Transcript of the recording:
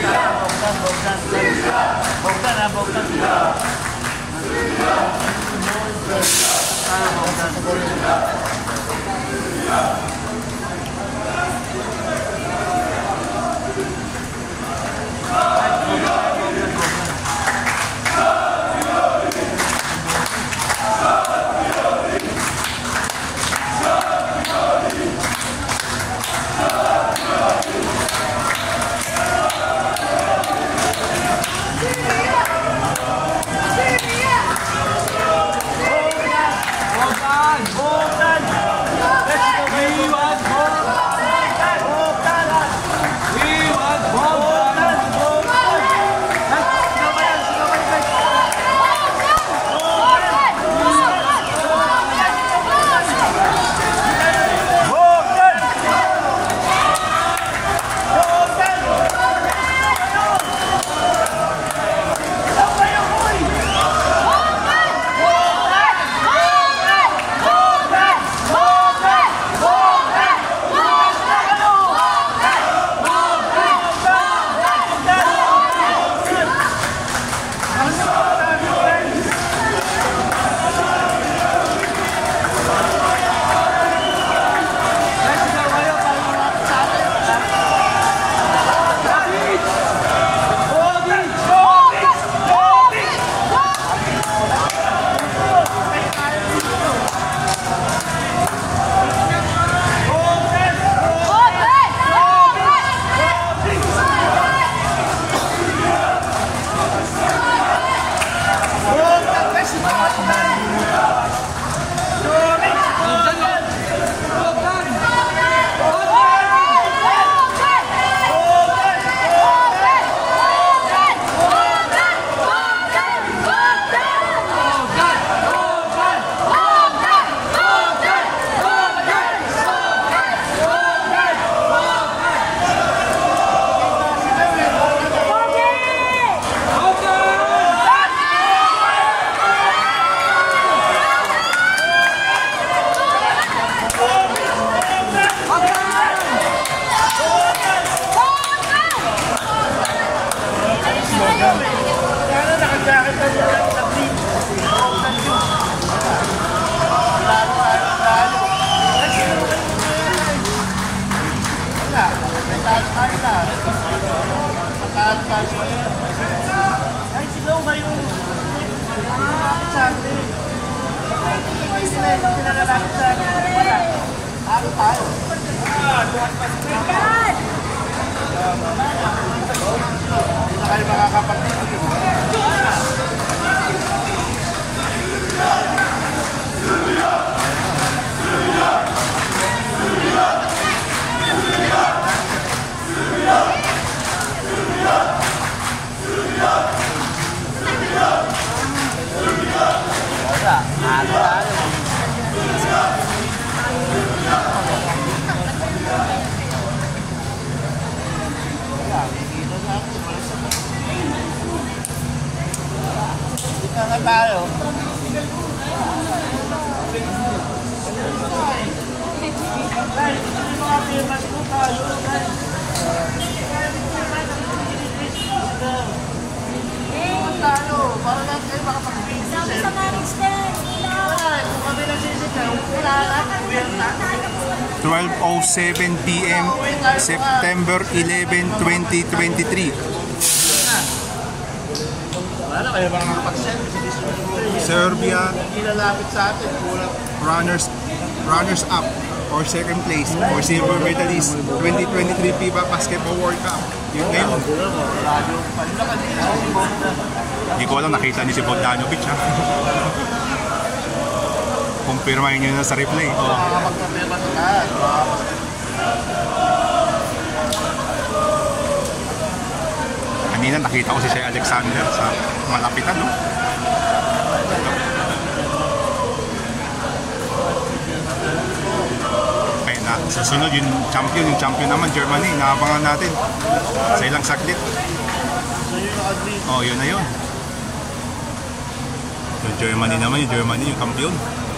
Ay, sigaw kayo. Sabi. Pinalalaki sa akin. Wala. Ano tayo? Hindi na kayo makakapagpapit. Tayo. Para lang kayo makapag-video sa kami nagsisigaw, wala na, 12:07 PM, September 11, 2023. Wala kayo bang makapag-send? Serbia Ilalapit sa atin. runners up or second place for silver medalist 2023 FIBA Basketball World Cup. Yun na yun. Hindi ko alam, nakita ni si Bogdanovic ha. Kumpirmahin nyo na sa replay. Kanina nakita ko si Shai Alexander sa malapitan, no? Kaya na, susunod yung champion naman, Germany, naabangan natin sa ilang saklit. Oh, yun na yun. Yung Germany naman, yung kampiyon.